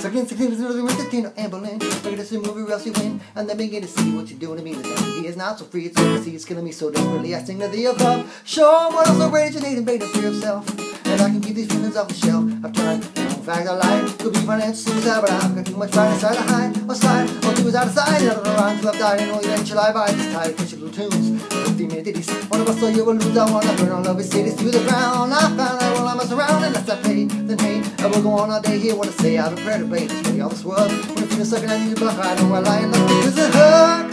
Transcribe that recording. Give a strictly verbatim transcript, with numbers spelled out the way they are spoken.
So again, with Tino and Berlin, look at this movie real she win, and then begin to see what you're doing to me. The he is not so free, it's so see it's killing me so desperately. I sing to the above. Show 'em what I'm so great, you need to make the fear of self. And I can keep these feelings off the shelf. I've tried, you know, in fact I lied. Could be financial suicide, but I've got too much pride inside to hide. Or slide, or do is out of sight. I don't around till I've died, and only then shall I buy this tired push little tunes. Fifty minutes, one of us saw you will lose. I wanna burn all of his cities to the ground. I found out while I mess around, unless I pay, then hey, I will go on all day here. What I say, I've been prayer to play. Just all this world. When I'm feeling sucking, I need a buck. I know I lie and love me. There's a hug.